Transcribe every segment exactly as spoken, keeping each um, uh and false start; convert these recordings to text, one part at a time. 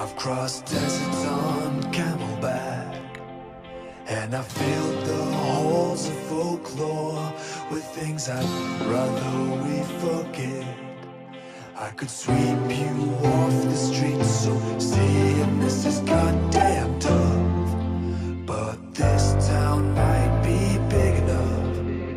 I've crossed deserts on camelback, and I've filled the halls of folklore with things I'd rather we forget. I could sweep you off the streets, so saying this is goddamn tough, but this town might be big enough.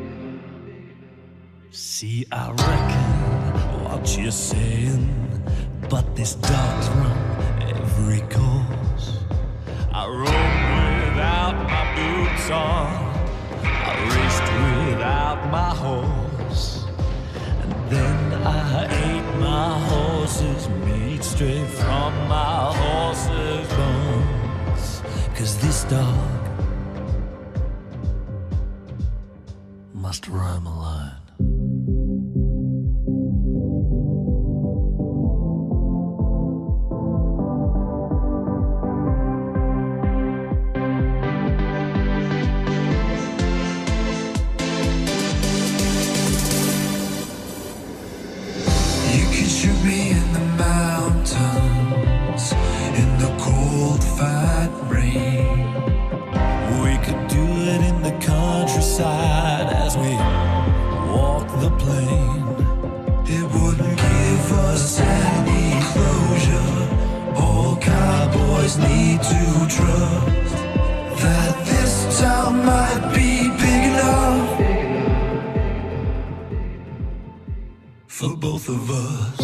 See, I reckon what you're saying, but this dog's run every course. I rode without my boots on, I raced without my horse, and then I ate my horse's meat straight from my horse's bones. 'Cause this dog must roam alone. Shoot me in the mountains, in the cold, fat rain. We could do it in the countryside as we walk the plain. It wouldn't give us any closure. All cowboys need to trust that this town might be big enough for both of us.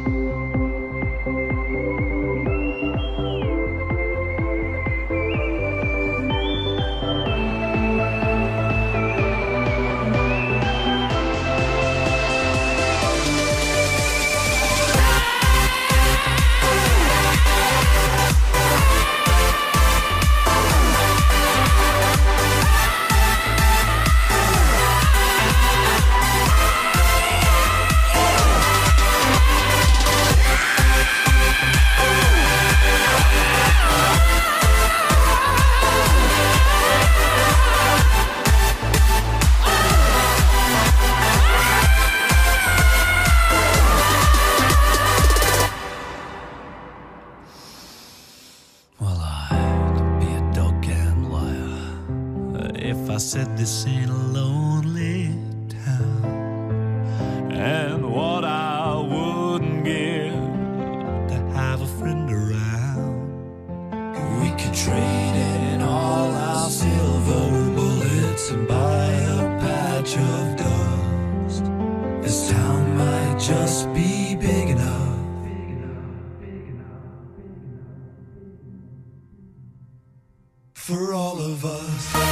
If I said this ain't a lonely town, and what I wouldn't give to have a friend around. We could trade in all our silver bullets and buy a patch of dust. This town might just be big enough for all of us.